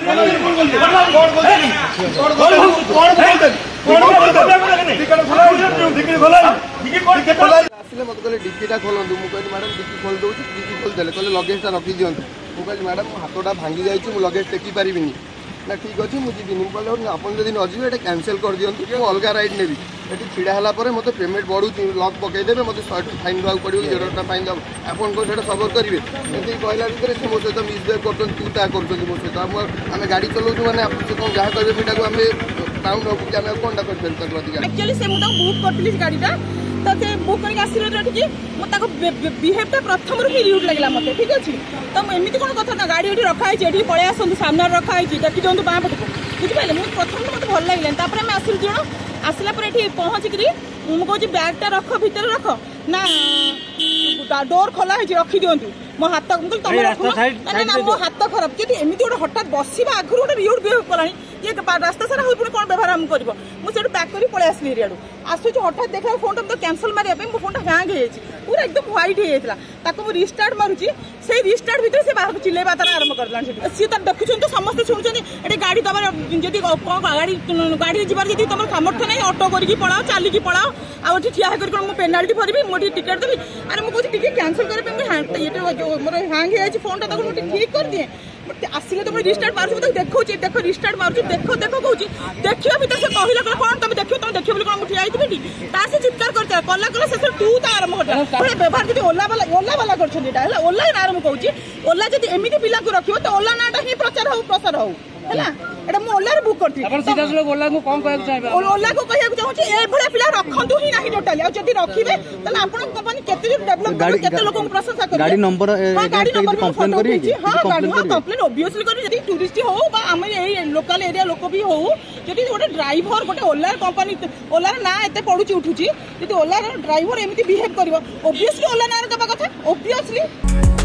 मत कहले डिक्कीटा खोलतु मुझे मैडम डिक्की खोल दूसरी डिक्की खोलदे कहले लगेजटा रखी दिंतु मुझे मैडम हाथटा भांगी जाइए मुझे लगेज टेकी पारि ना ठीक अच्छे मुझे जीवन कहले आप नजीबे ये कैनसल कर दिंतु कि अलग राइड नेबी ये छिड़ा है मत पेमेंट बढ़ू लक पकईदे मत 100 टका फाइन देवाक पड़ो कि 0 टका फाइन देव आपको सबर करेंगे एमती कहला भितर से मो सहित मिसबिहेव कर तू ता कर मो सहित आम गाड़ी चलाऊँ मैंने कौन जहाँ कहे मीटा आम टाउन हूँ कि आम कौन एक्चुअली से मुझे बुक करी गाड़ीटा तो से बुक करके आसिले बिहेवटा प्रथम ही रियूट लगे मत ठीक अच्छे तो एमती कौन कथा ना गाड़ी ये रखाई ये पलि आसतु सामने रखाई देखी दिखाँ बाँ पटक बुझिपारे मुझे प्रथम मत भल लगे तापर आम आसिलु जन आसला ये पहुँचिकी मुझे बैगटा रख भितर रख ना डोर खोला है रखी दिंतु मो हाथ तुम रख मो हाथ खराब जब एमती गोटे हठात बसवा आगुरी गोटे रियूट बिहेव कलानी ये रास्ता सारा हुई पुणी कौन व्यवहार आम कर मुझे पैक कर पलि आसली एरिया आसूँ हठात देखा फोन तो कैंसल मारे मो फोन हैंग हो पूरा एकदम व्हाइट हो मुझे रिस्टार्ट मारुची से रिस्टार्ट भितर से बाहर चिल्लेबा तार आरंभ कर सी देखुं समस्त शुणुं ये गाड़ी तुम जब गाड़ी गाड़ी जीवार जी तुम सामर्थ्य नहीं ऑटो करके पलाओ चलिकी पलाओ आउ ठिया कर पेनाल्टी भरबी मुझे टिकेट देवी अरे मुझे टिकेट कैंसल करेंगे मोर हैंग हो फोन टा मुझे ठीक कर दिए आसिले तुम रिस्टार्ट मार्च देखो देख रिस्टार्ट मार्च देख देख कहूँ देखिए भी से कहला कौन तुम देखिए तुम देखिए कौन मुझे आई से चित्कार करते कला कला से तू तो आरंभ कर व्यवहार जो ओला वाला कर ओला आरंभ कहूँ ओला जब एमती पिला को रखियो तो ओला नाटा ही प्रचार हो प्रसार हो है ओला बुक कर ओला को कहना चाहूँ ये पिला रखु ही ना टोटाली जब रखिए कंपनी केते लोक प्रशंसा कर गाड़ी नंबर कंप्लेन ओबियसली कर टूरिस्ट हो आम लोकल एरिया लोक भी हो जब गोटे ड्राइवर गोटे ओला कंपनी ओला ना एत पड़ुची उठुची जब ओला ड्राइवर एमती बिहेव कर ओबियसली ओला ना दबा कथा ओबियसली